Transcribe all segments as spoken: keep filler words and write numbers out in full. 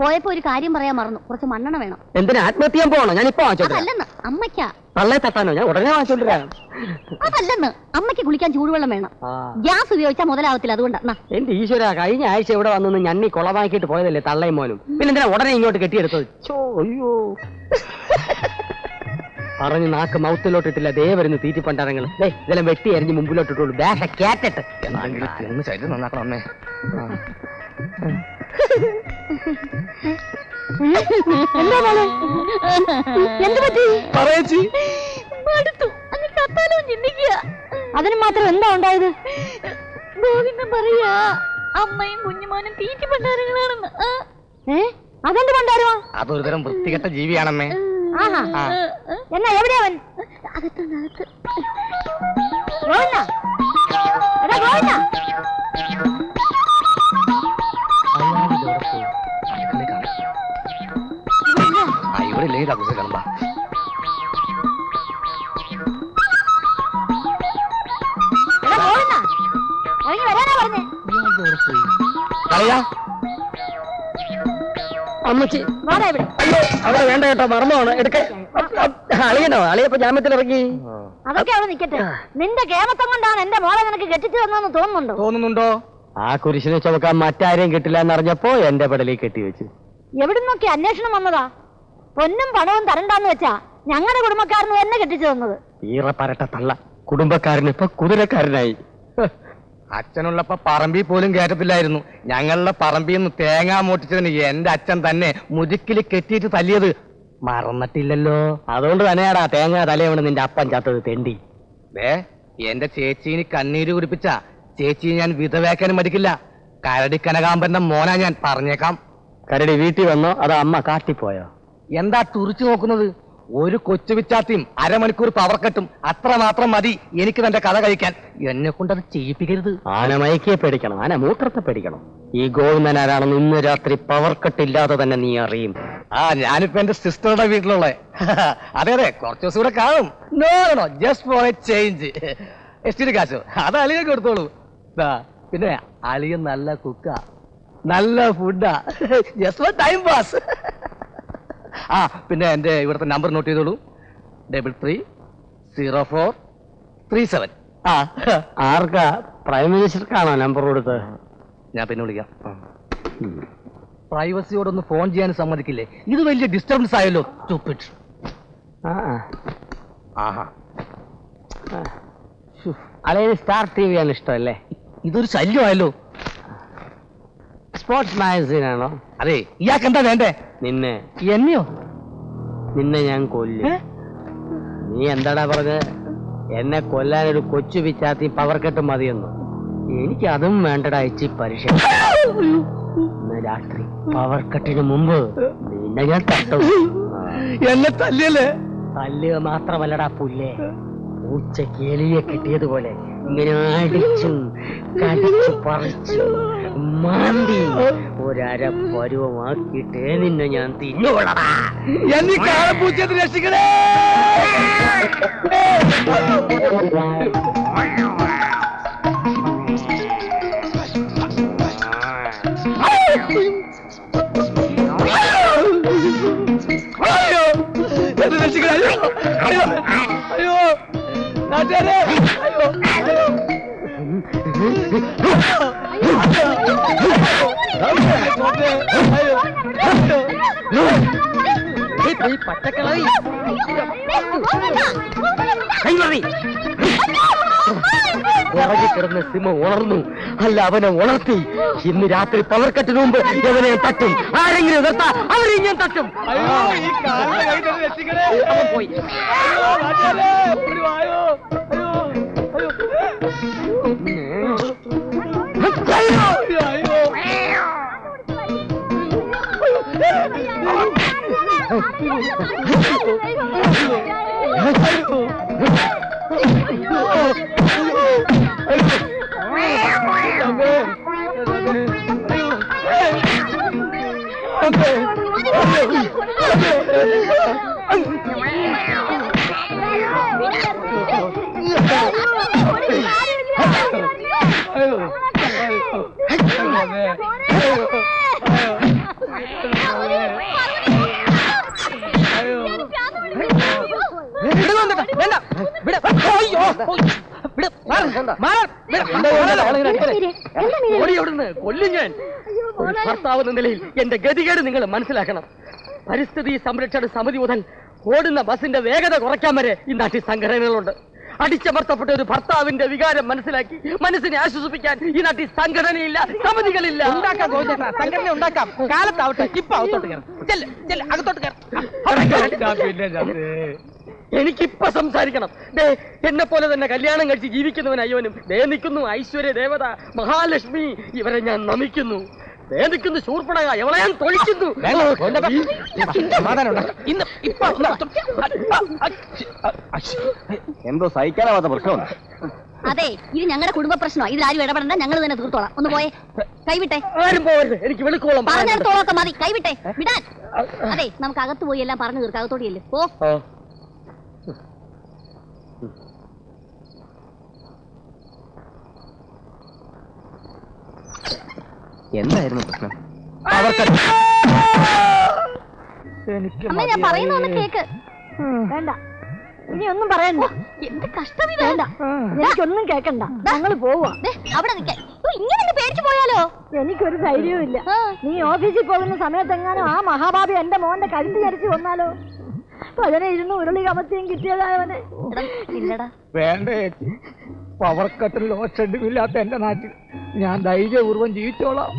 പോയപ്പോ ഒരു കാര്യം പറയാൻ മറന്നു. കുറച്ച് മണ്ണെണ്ണ വേണം. എന്തിനാ ആത്മഹത്യ ചെയ്യാൻ പോകണോ? ഞാൻ ഇപ്പൊ അതല്ലെന്ന് അമ്മയ്ക്കാ. തള്ളേ തട്ടാനോ? ഞാൻ ഉടനെ വാങ്ങിച്ചോണ്ടിരാം. അതല്ലെന്ന് അമ്മയ്ക്ക് കുളിക്കാൻ ചൂടുവെള്ളം വേണം. ഗ്യാസ് ഉപയോഗിച്ചാൽ മുതലാവത്തില്ല. അതുകൊണ്ടാ. എന്റെ ഈശ്വര, കഴിഞ്ഞ ആഴ്ച ഇവിടെ വന്നു ഞണ്ണി കുളമാക്കിയിട്ട് പോയതല്ലേ തള്ളയും മോനും. പിന്നെ എന്തിനാ ഉടനെ ഇങ്ങോട്ട് കെട്ടിയെടുത്തത്? അയ്യോ പറഞ്ഞു നാക്ക് മൗത്തിലോട്ടിട്ടില്ല. ദേ വരുന്നു തീറ്റിപ്പണ്ടാരങ്ങൾ. ഇതെല്ലാം വെട്ടി എറിഞ്ഞ് മുമ്പിലോട്ടിട്ടുള്ളൂ. ബാഷ കേട്ടിട്ട് നന്നാക്കണം അമ്മേ. എന്താ മോളെ? എന്ത് പറ്റി? അതിന് മാത്രം എന്താ ഉണ്ടായത്? ഗോവിന്ദൻ പറയാ അമ്മയും കുഞ്ഞുമോനും തീറ്റി പണ്ടാരങ്ങളാണെന്ന്. ഏ അതെന്ത് പണ്ടാരോ? അതൊരു തരം വൃത്തികെട്ട ജീവിയാണമ്മേ. എന്നാ എവിടെയാവൻ? അകത്ത്. ഇവിടെ ഇല്ലെങ്കിൽ കക്കൂസ് കളമ്പാ. അമ്മച്ചി അവിടെ വേണ്ട കേട്ടോ, മർമ്മമാണ്. എടുക്ക അളിയനോ? അളിയപ്പോ ജാമ്യത്തിൽ ഇറങ്ങി. അതൊക്കെ അവിടെ നിക്കട്ടെ. നിന്റെ കേമത്തം കൊണ്ടാണ് എന്റെ മോളെ നിനക്ക് കെട്ടിച്ചു തന്നെന്ന് തോന്നുന്നുണ്ടോ? തോന്നുന്നുണ്ടോ? ആ കുരിശിനെ ചുമക്കാൻ മറ്റാരെയും കിട്ടില്ല എന്നറിഞ്ഞപ്പോ എന്റെ പടലിൽ കെട്ടിവെച്ചു. എവിടുന്നൊക്കെ അന്വേഷണം വന്നതാ? പൊന്നും പണവും തരണ്ടാന്ന് വെച്ചാ ഞങ്ങളുടെ കുടുംബക്കാരന് എന്നെ കെട്ടിച്ചു തന്നത്. ഈറ പരട്ട തള്ള. കുടുംബക്കാരന് ഇപ്പൊ കുതിരക്കാരനായി. അച്ഛനുള്ളപ്പോ പറമ്പിൽ പോലും കയറ്റത്തില്ലായിരുന്നു. ഞങ്ങളുടെ പറമ്പിൽ നിന്ന് തേങ്ങ മോട്ടിച്ചതിന് എന്റെ അച്ഛൻ തന്നെ മുതുക്കില് കെട്ടിയിട്ട് തല്ലിയത് മറന്നിട്ടില്ലല്ലോ. അതുകൊണ്ട് തന്നെയാടാ തേങ്ങ തലയാണ് നിന്റെ അപ്പൻ ചത്തത് തെണ്ടി. ഏ എന്റെ ചേച്ചീന് കണ്ണീര് കുടിപ്പിച്ച ചേച്ചി ഞാൻ വിധവേക്കാനും മടിക്കില്ല. കരടി കനകാമ്പന്റെ മോനാ ഞാൻ, പറഞ്ഞേക്കാം. കരടി വീട്ടിൽ വന്നോ അതോ അമ്മ കാട്ടിപ്പോയോ? എന്താ തുറിച്ചു നോക്കുന്നത്? ഒരു കൊച്ചു വിച്ചാത്തിയും അരമണിക്കൂർ പവർ കട്ടും അത്ര മാത്രം മതി എനിക്ക് തന്റെ കഥ കഴിക്കാൻ. എന്നെ കൊണ്ട് അത് ചെയ്യിപ്പിക്കരുത്. ആന മയക്കിയെ പേടിക്കണം, ആന മൂത്രത്തെ പേടിക്കണം. ഈ ഗോവിന്ദൻ ആരാണെന്ന് ഇന്ന് രാത്രി പവർ കട്ടില്ലാതെ തന്നെ നീ അറിയും. ആ ഞാനിപ്പോ എന്റെ സിസ്റ്ററുടെ വീട്ടിലുള്ള. അതെ അതെ, കുറച്ച് ദിവസം കൂടെ കാണും. No no, just for a change. എസ്റ്റിന് കാശോ അത് അളിയെ കൊടുത്തോളൂ. പിന്നെ അളിയ നല്ല കുക്കാ, നല്ല ഫുഡാ, ജസ്റ്റ് ഫോർ ടൈം പാസ്. ആ പിന്നെ എന്റെ ഇവിടുത്തെ നമ്പർ നോട്ട് ചെയ്തോളൂ. Double three zero four three seven. ആ ആർക്കാ? പ്രൈം മിനിസ്റ്റർക്കാണോ നമ്പർ കൊടുത്ത്? ഞാൻ പിന്നെ വിളിക്കാം. പ്രൈവസിയോടൊന്ന് ഫോൺ ചെയ്യാൻ സമ്മതിക്കില്ലേ? ഇത് വലിയ ഡിസ്റ്റർബൻസ് ആയല്ലോ. ആഹാ അല്ലെ സ്റ്റാർ ടി വി ആണ് ഇഷ്ടമല്ലേ? ഇതൊരു ശല്യമായല്ലോ. സ്പോർട്സ് മാഗസീൻ ആണോ? അതെ. ഇയാൾക്ക് എന്താ വേണ്ടേ? നിന്നെ. എന്നെയോ? നിന്നെ ഞാൻ കൊല്ലും. നീ എന്താടാ പറഞ്ഞത്? എന്നെ കൊല്ലാൻ ഒരു കൊച്ചു പിച്ചാത്തി പവർ കെട്ട് മതിയെന്നു. എനിക്ക് അതും വേണ്ടടാ. ഇച്ചി പരീക്ഷ. ഇന്ന് രാത്രി പവർ കെട്ടിന് മുമ്പ് നിന്നെ ഞാൻ തട്ടും. എന്നെ തല്ലിയല്ലേ? തല്ലുക മാത്രമല്ലടാ പുല്ലേ, ഉച്ചക്ക് എലിയെ കിട്ടിയതുപോലെ ഇങ്ങനെ അടിച്ചും കടിച്ചു പറിച്ചു മാന്തി ഒരര പരുവമാക്കിയിട്ടേ നിന്നെ ഞാൻ തിന്നോളടാ. എന്നീ കാളപ്പൂച്ചത്തെ രക്ഷിക്കണേ. അയ്യോ രക്ഷിക്കണേ. അയ്യോ അയ്യോ നാട്ടുകാരെ. അയ്യോ പച്ചക്കളി പുറകെ കിടന്ന സിംഹം ഉണർന്നു. അല്ല, അവനെ ഉണർത്തി. ഇന്ന് രാത്രി പവർ കട്ടിന് മുമ്പ് അവനെ തട്ടും. ആരെങ്കിലും നിർത്താ അവരെ ഞാൻ തട്ടും. പോയി കൊല്ലും ഞാൻ. ഭർത്താവ് എന്ന നിലയിൽ എന്റെ ഗതികേട് നിങ്ങൾ മനസ്സിലാക്കണം. പരിസ്ഥിതി സംരക്ഷണ സമിതി മുതൽ ഓടുന്ന ബസിന്റെ വേഗത കുറയ്ക്കാൻ വരെ ഈ നാട്ടിൽ സംഘടനകളുണ്ട്. അടിച്ചമർത്തപ്പെട്ട ഒരു ഭർത്താവിന്റെ വികാരം മനസ്സിലാക്കി മനസ്സിനെ ആശ്വസിപ്പിക്കാൻ ഈ നാട്ടിൽ സംഘടനയില്ല, സമിതികളില്ല. ഉണ്ടാക്കാം സംഘടന ഉണ്ടാക്കാം. കാലത്താവട്ടെ. ഇപ്പൊ അകത്തോട്ട് കയറും. അകത്തോട്ട് കയറും. എനിക്കിപ്പൊ സംസാരിക്കണം. ദേ എന്നെ പോലെ തന്നെ കല്യാണം കഴിച്ച് ജീവിക്കുന്നവൻ അയ്യോനും ദേ നിൽക്കുന്നു ഐശ്വര്യ ദേവത മഹാലക്ഷ്മി. ഇവരെ ഞാൻ നമിക്കുന്നു. ദേ നിൽക്കുന്നു ശൂർപ്പണക, എവളെ ഞാൻ തൊളിക്കുന്നു. എന്തോ സഹിക്കാനാവാത്ത പ്രശ്നമാണ്. അതെ, ഇത് ഞങ്ങളുടെ കുടുംബ പ്രശ്നമാണ്. ഇതിലാരും ഇടപെടണ്ട, ഞങ്ങൾ തന്നെ തീർത്തോളാം. ഒന്ന് പോയേ, കൈവിട്ടെ. ആരും പോകരുത്, എനിക്ക് വെളുക്കോളം പറഞ്ഞെടുത്തോളൊക്കെ മതി. കൈവിട്ടെ, വിടാൻ. അതെ, നമുക്ക് അകത്ത് പോയി എല്ലാം പറഞ്ഞു തീർക്കാം. അകത്തോടിയല്ലേ പോ. എന്തായിരുന്നു പ്രശ്നം? അമ്മ, ഞാൻ പറയുന്ന ഒന്ന് കേക്ക്. വേണ്ട, ഇനി ഒന്നും പറയണ്ട. എന്ത് കഷ്ടം ഇത്. വേണ്ട, എനിക്കൊന്നും കേക്കണ്ട. ഞങ്ങൾ പോവാ. അവിടെ നിൽക്കാൻ ഇങ്ങനെ പേടിച്ചു പോയാലോ? എനിക്കൊരു ധൈര്യവും ഇല്ല. നീ ഓഫീസിൽ പോകുന്ന സമയത്തെങ്ങാനും ആ മഹാഭാവി എന്റെ മോന്റെ കഴുത്ത് ചരിച്ചു കൊന്നാലോ? പതിനായിരുന്നു ഉരുളി കമത്തിയും കിട്ടിയതായവനെ. ഇല്ലടാ, വേണ്ട ചേച്ചി. പവർ കട്ടിൽ ലോഷെഡും ഇല്ലാത്ത എന്റെ നാട്ടിൽ ഞാൻ ധൈര്യപൂർവ്വം ജീവിച്ചോളാം.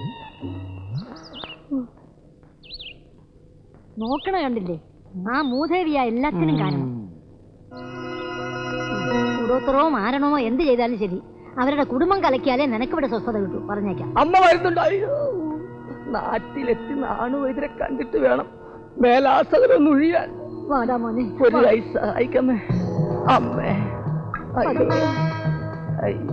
നോക്കണ കണ്ടില്ലേ, ആ മൂദേവിയാ എല്ലാത്തിനും കാരണം. കൂടോത്രമോ മാരണമോ എന്ത് ചെയ്താലും ശരി, അവരുടെ കുടുംബം കലക്കിയാലേ നിനക്കിവിടെ സ്വസ്ഥത കിട്ടൂ. പറഞ്ഞേക്കാം. അമ്മ വരുന്നുണ്ടായോ? നാട്ടിലെത്തി നാണുവൈദ്യരെ കണ്ടിട്ട് വേണം മേലാസകരൊന്നും ഒഴിയാൻ. വാടാ മോനെ, ഒരു പൈസ അയക്കമ്മേ. അമ്മേ, അയ്യോ അയ്യോ.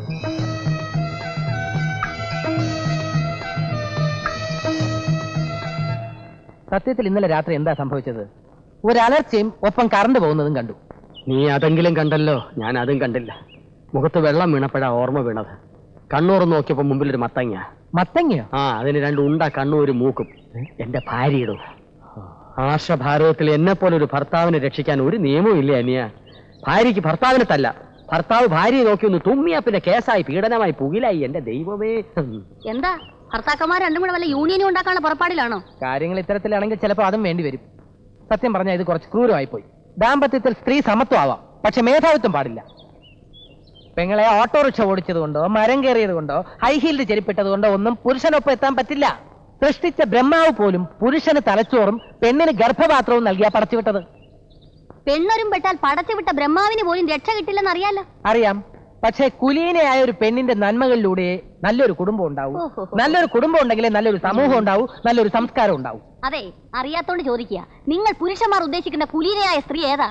സത്യത്തിൽ ഇന്നലെ രാത്രി എന്താ സംഭവിച്ചത്? ഒരു അലർച്ചയും ഒപ്പം കറണ്ട് പോകുന്നതും കണ്ടു. നീ അതെങ്കിലും കണ്ടല്ലോ, ഞാൻ അതും കണ്ടില്ല. മുഖത്ത് വെള്ളം വീണപ്പോഴാ ഓർമ്മ വീണത്. കണ്ണൂർ നോക്കിയപ്പോ മുമ്പിലൊരു മത്തങ്ങ. മത്തങ്ങയോ? ആ, അതിന് രണ്ട് ഉണ്ട കണ്ണും ഒരു മൂക്കും. എന്റെ ഭാര്യയിടും. ആർഷഭാരതത്തിൽ എന്നെ പോലെ ഒരു ഭർത്താവിനെ രക്ഷിക്കാൻ ഒരു നിയമവും ഇല്ല അനിയ. ഭാര്യയ്ക്ക് ഭർത്താവിനെ തല്ല, ഭർത്താവ് ഭാര്യയെ നോക്കി ഒന്ന് തുമ്മിയാ പിന്നെ കേസായി, പീഡനമായി, പുകിലായി. എന്റെ ദൈവമേ. എന്താ ഭർത്താക്കന്മാർ രണ്ടും കൂടെ വല്ല യൂണിയനും ഉണ്ടാക്കാനുള്ള പുറപ്പാടിലാണോ? കാര്യങ്ങൾ ഇത്തരത്തിലാണെങ്കിൽ ചിലപ്പോൾ അതും വേണ്ടി വരും. സത്യം പറഞ്ഞാൽ ഇത് കുറച്ച് ക്രൂരമായി പോയി. ദാമ്പത്യത്തിൽ സ്ത്രീ സമത്വം ആവാം, പക്ഷെ മേധാവിത്വം പാടില്ല. പെങ്ങളെ ഓട്ടോറിക്ഷ ഓടിച്ചത് കൊണ്ടോ മരം കയറിയത് കൊണ്ടോ ഹൈഹീൽഡ് ചെരിപ്പിട്ടത് കൊണ്ടോ ഒന്നും പുരുഷനൊപ്പം എത്താൻ പറ്റില്ല. സൃഷ്ടിച്ച ബ്രഹ്മാവ് പോലും പുരുഷന് തലച്ചോറും പെണ്ണിന് ഗർഭപാത്രവും നൽകിയാ പടച്ചുവിട്ടത്. പെണ്ണൊരും പെട്ടാൽ പടച്ചുവിട്ട ബ്രഹ്മാവിന് പോലും രക്ഷ കിട്ടില്ലെന്ന് അറിയാലോ. അറിയാം, പക്ഷേ കുലീനയായ ഒരു പെണ്ണിന്റെ നന്മകളിലൂടെ നല്ലൊരു കുടുംബം ഉണ്ടാവും. നല്ലൊരു കുടുംബം ഉണ്ടെങ്കിലേ നല്ലൊരു സമൂഹം ഉണ്ടാവും, നല്ലൊരു സംസ്കാരം ഉണ്ടാവും. അതെ, അറിയാത്തോണ്ട് ചോദിക്കുക. നിങ്ങൾ പുരുഷന്മാർ ഉദ്ദേശിക്കുന്ന കുലീനയായ സ്ത്രീ ഏതാ?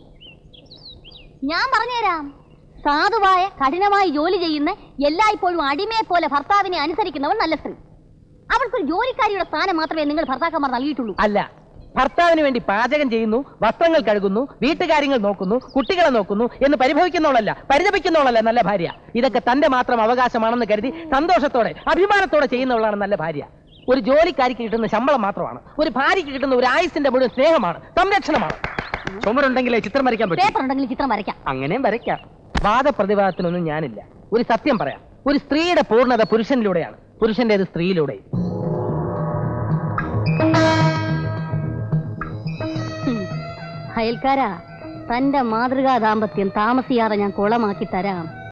ഞാൻ പറഞ്ഞുതരാം. സാധുവായ കഠിനമായി ജോലി ചെയ്യുന്ന, എല്ലായ്പ്പോഴും അടിമയെ പോലെ ഭർത്താവിനെ അനുസരിക്കുന്നവൻ നല്ല സ്ത്രീ. അവൾക്കൊരു ജോലിക്കാരിയുടെ സ്ഥാനം മാത്രമേ നിങ്ങൾ ഭർത്താക്കന്മാർ നൽകിയിട്ടുള്ളൂ. അല്ല, ഭർത്താവിന് വേണ്ടി പാചകം ചെയ്യുന്നു, വസ്ത്രങ്ങൾ കഴുകുന്നു, വീട്ടുകാര്യങ്ങൾ നോക്കുന്നു, കുട്ടികളെ നോക്കുന്നു എന്ന് പരിഭവിക്കുന്നവളല്ല, പരിതപിക്കുന്നവളല്ല നല്ല ഭാര്യ. ഇതൊക്കെ തന്റെ മാത്രം അവകാശമാണെന്ന് കരുതി സന്തോഷത്തോടെ അഭിമാനത്തോടെ ചെയ്യുന്നവളാണ് നല്ല ഭാര്യ. ഒരു ജോലിക്കാരിക്ക് കിട്ടുന്ന ശമ്പളം മാത്രമാണ് ഒരു ഭാര്യയ്ക്ക് കിട്ടുന്ന ഒരു ആയുസിന്റെ മുഴുവൻ സ്നേഹമാണ്, സംരക്ഷണമാണ്. ചുമരുണ്ടെങ്കിലേ ചിത്രം വരയ്ക്കാൻ പറ്റും. പേപ്പർ ഉണ്ടെങ്കിൽ ചിത്രം വരയ്ക്കാം. അങ്ങനെയും വരയ്ക്കാം. വാദപ്രതിവാദത്തിനൊന്നും ഞാനില്ല. ഒരു സത്യം പറയാം, ഒരു സ്ത്രീയുടെ പൂർണ്ണത പുരുഷനിലൂടെയാണ്, പുരുഷന്റേത് സ്ത്രീയിലൂടെ. അയൽക്കാരാ, തന്റെ മാതൃകാ ദാമ്പത്യം താമസിയാതെ ഞാൻ കുളമാക്കി തരാം.